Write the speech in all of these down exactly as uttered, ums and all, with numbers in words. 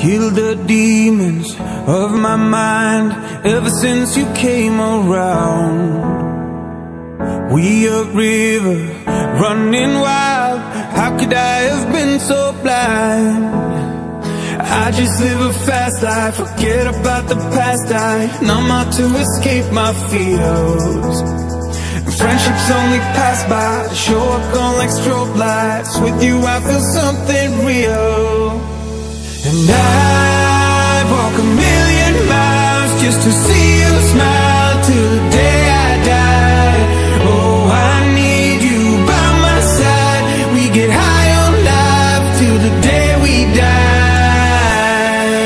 killed the demons of my mind ever since you came around. We a river running wild, how could I have been so blind? I just live a fast life, forget about the past. I numb out to escape my fears. Friendships only pass by, show up on like strobe lights. With you I feel something real. And I'd walk a million miles just to see you smile till the day I die. Oh, I need you by my side. We get high on life till the day we die.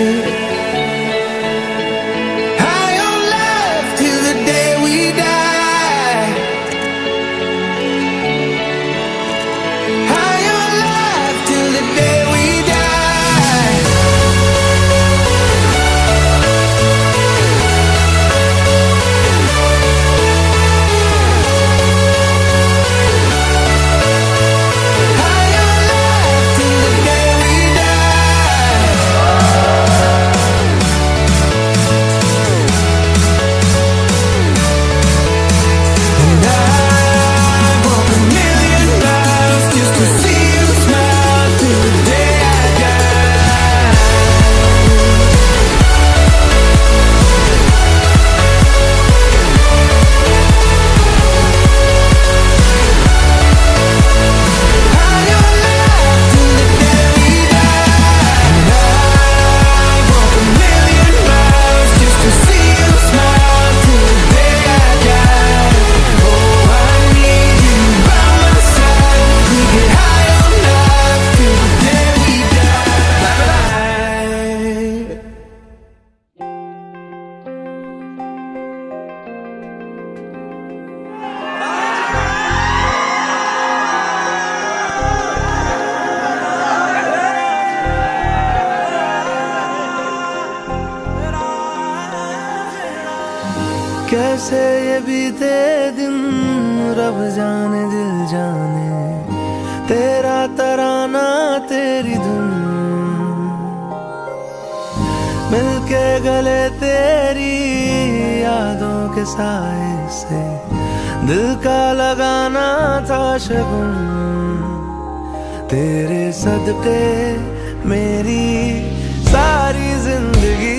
High on life till the day we die. High on life till the day we die. कैसे ये बीते दिन रब जाने दिल जाने, तेरा तराना तेरी धुन मिलके गले तेरी यादों के साए से दिल का लगाना था शगुन। तेरे सदके मेरी सारी जिंदगी